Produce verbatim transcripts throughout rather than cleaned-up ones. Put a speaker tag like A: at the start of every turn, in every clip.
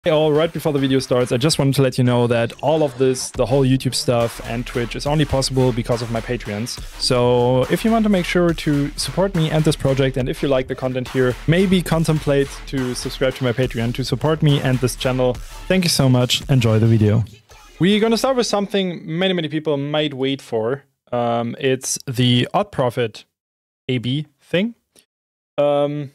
A: Hey all, right before the video starts, I just wanted to let you know that all of this, the whole YouTube stuff and Twitch, is only possible because of my Patreons. So if you want to make sure to support me and this project, and if you like the content here, maybe contemplate to subscribe to my Patreon to support me and this channel. Thank you so much. Enjoy the video. We're going to start with something many, many people might wait for. Um, it's the Odd Profit A B thing. Um...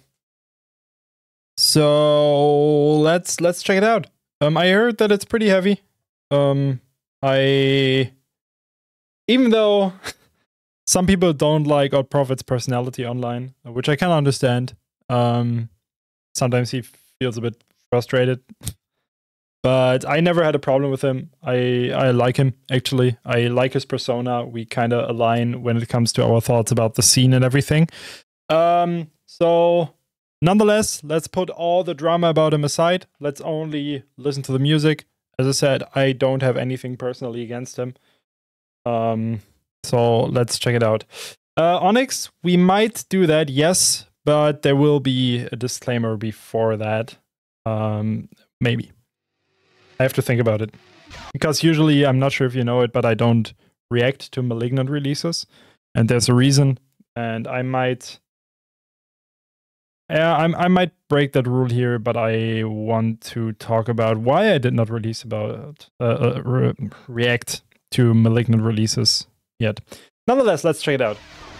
A: So let's let's check it out. Um, I heard that it's pretty heavy. Um, I even though some people don't like Odd Profit's personality online, which I can understand. Um, sometimes he feels a bit frustrated, but I never had a problem with him. I I like him actually. I like his persona. We kind of align when it comes to our thoughts about the scene and everything. Um, so. Nonetheless, let's put all the drama about him aside. Let's only listen to the music. As I said, I don't have anything personally against him. Um, so let's check it out. Uh, Onyx, we might do that, yes, but there will be a disclaimer before that. Um, maybe. I have to think about it. Because usually, I'm not sure if you know it, but I don't react to Malignant releases. And there's a reason. And I might... Yeah, I'm, I might break that rule here, but I want to talk about why I did not release about uh, uh, re react to Malignant releases yet. Nonetheless, let's check it out.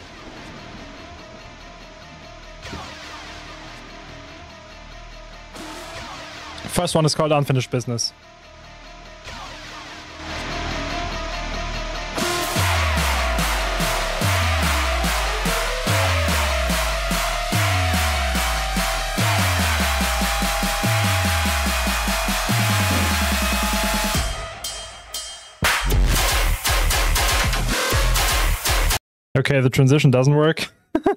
A: First one is called Unfinished Business. Okay, the transition doesn't work.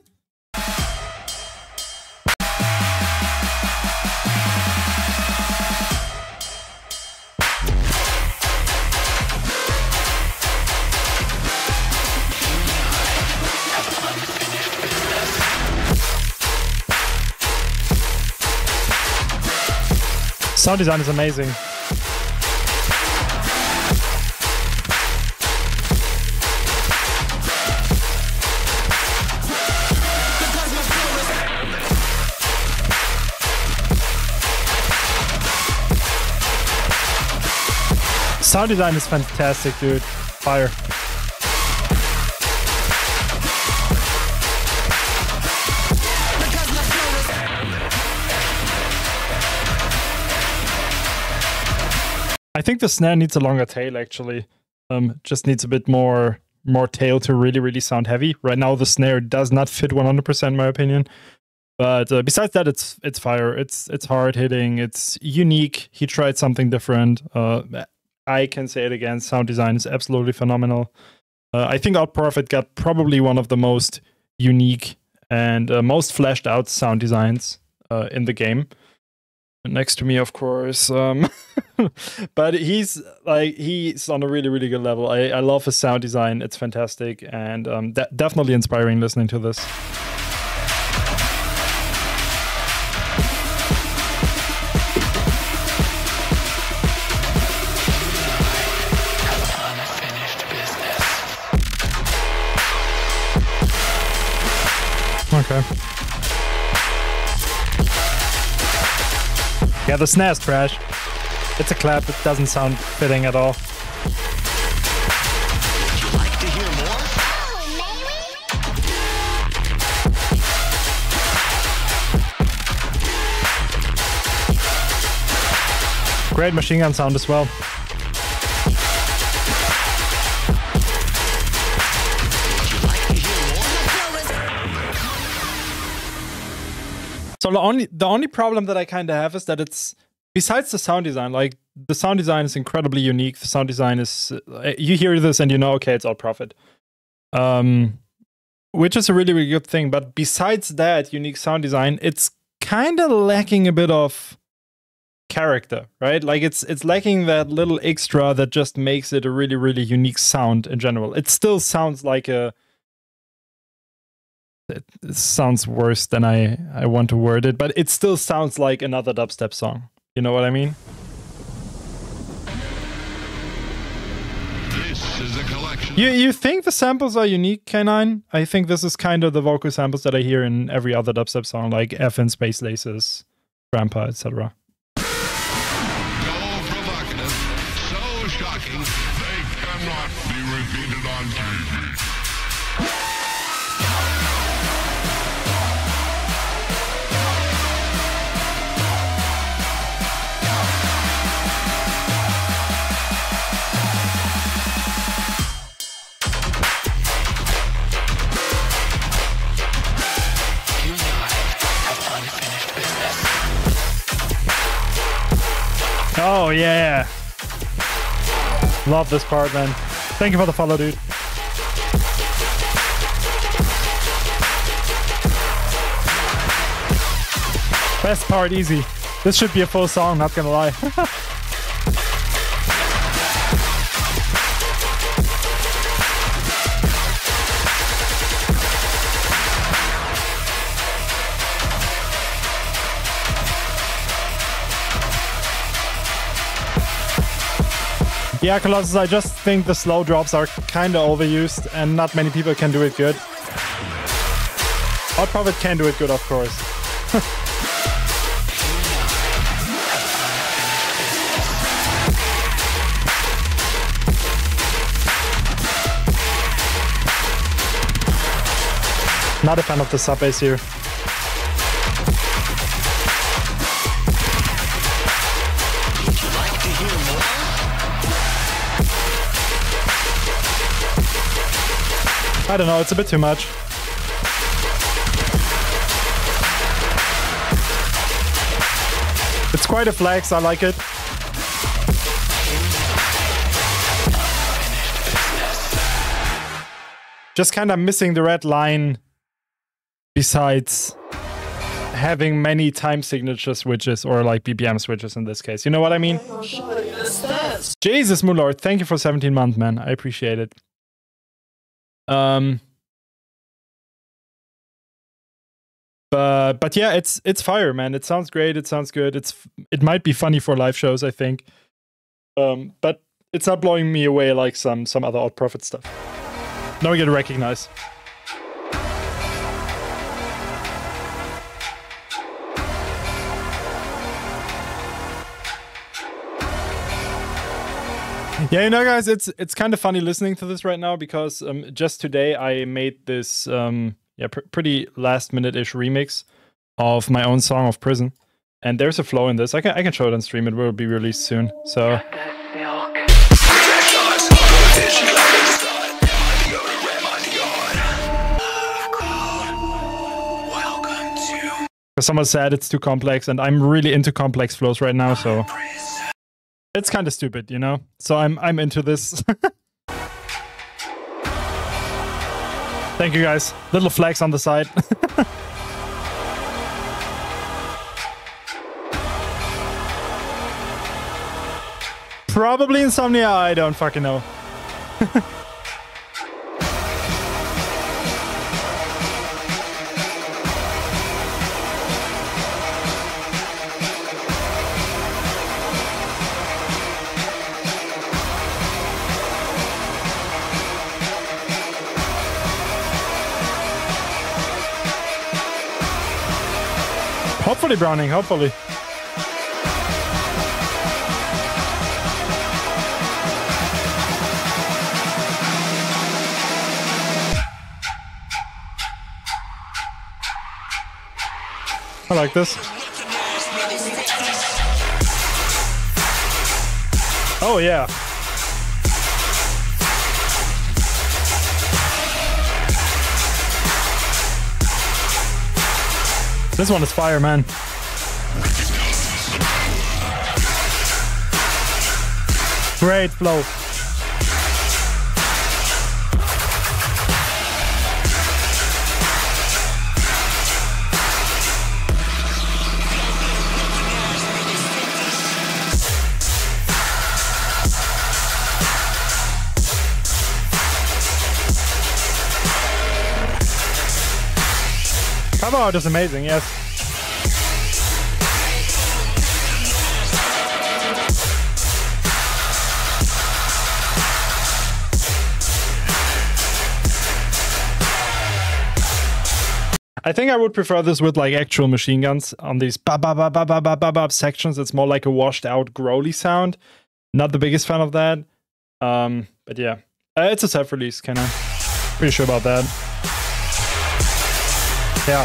A: Sound design is amazing. Sound design is fantastic, dude. Fire. I think the snare needs a longer tail, actually. Um, just needs a bit more more tail to really, really sound heavy. Right now, the snare does not fit one hundred percent, in my opinion. But uh, besides that, it's it's fire. It's it's hard hitting. It's unique. He tried something different. Uh, I can say it again, sound design is absolutely phenomenal. Uh, I think Odd Profit got probably one of the most unique and uh, most fleshed out sound designs uh, in the game. Next to me, of course. Um, but he's like he's on a really, really good level. I, I love his sound design. It's fantastic and um, de definitely inspiring listening to this. Okay. Yeah, the snare's trash. It's a clap, it doesn't sound fitting at all.
B: Would you like to hear more?
A: Great machine gun sound as well. So the only the only problem that I kind of have is that it's, besides the sound design, like the sound design is incredibly unique. The sound design is, uh, you hear this and you know, okay, it's Odd Profit. Um, which is a really, really good thing. But besides that unique sound design, it's kind of lacking a bit of character, right? Like it's it's lacking that little extra that just makes it a really, really unique sound in general. It still sounds like a it sounds worse than I, I want to word it, but it still sounds like another dubstep song. You know what I mean?
C: a collection.
A: You you think the samples are unique, K nine? I think this is kind of the vocal samples that I hear in every other dubstep song, like F and Space Laces, Grandpa, et cetera.
C: So provocative, so shocking, they cannot be repeated on T V.
B: You and I have unfinished business.
A: Oh yeah. Love this part, man. Thank you for the follow, dude. Best part, easy. This should be a full song, not gonna lie. Yeah, Colossus, I just think the slow drops are kind of overused and not many people can do it good. Odd Prophet can do it good, of course. Not a fan of the sub bass here.
B: Would you like to hear more?
A: I don't know, it's a bit too much. It's quite a flex, I like it. Just kind of missing the red line besides having many time signature switches or like B P M switches in this case. You know what I mean? Jesus, Moolord, thank you for seventeen months, man. I appreciate it. Um, but but yeah, it's it's fire, man. It sounds great. It sounds good. It's it might be funny for live shows, I think. Um, but it's not blowing me away like some some other Odd Prophet stuff. Now we get to recognize. Yeah, you know, guys, it's it's kind of funny listening to this right now because um, just today I made this um, yeah pr pretty last minute-ish remix of my own song of Prison, and there's a flow in this. I can I can show it on stream. It will be released soon. So someone said it's too complex, and I'm really into complex flows right now. So. It's kind of stupid, you know? So I'm I'm into this. Thank you, guys. Little flags on the side. Probably Insomnia, I don't fucking know. Hopefully, Browning, hopefully. I like this. Oh, yeah. This one is fire, man. Great flow. Cover art is amazing, yes. I think I would prefer this with like actual machine guns on these ba ba ba ba ba ba ba ba sections. It's more like a washed out growly sound. Not the biggest fan of that. Um, but yeah, uh, it's a self-release, kind of. Pretty sure about that. Yeah.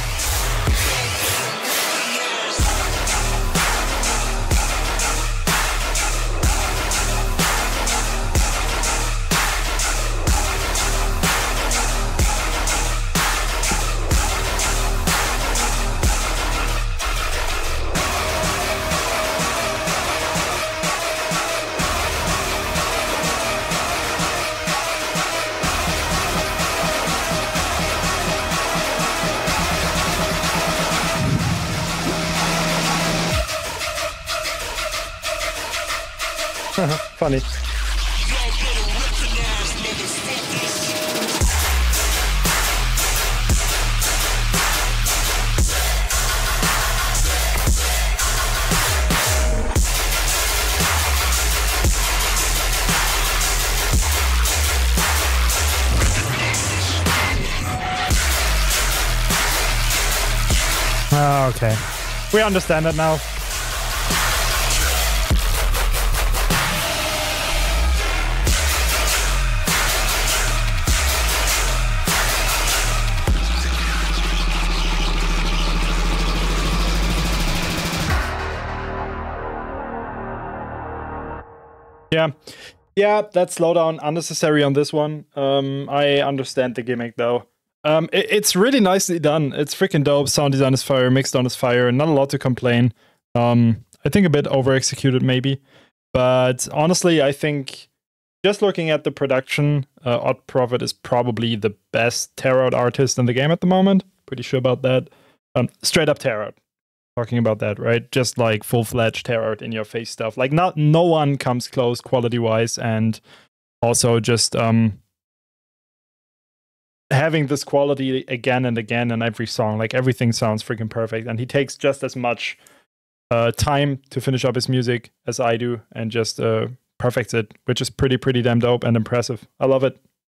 A: Funny. Oh, okay. We understand it now. Yeah, yeah, that slowdown unnecessary on this one. Um, I understand the gimmick though. Um, it, it's really nicely done. It's freaking dope. Sound design is fire. Mixed down is fire. Not a lot to complain. Um, I think a bit over executed maybe, but honestly, I think just looking at the production, uh, Odd Prophet is probably the best Tarot artist in the game at the moment. Pretty sure about that. Um, straight up Tarot. Talking about that, right? Just like full-fledged Tarot in your face stuff. Like not no one comes close quality-wise, and also just um having this quality again and again in every song. Like everything sounds freaking perfect, and he takes just as much uh time to finish up his music as I do, and just uh perfects it, which is pretty pretty damn dope and impressive. I love it.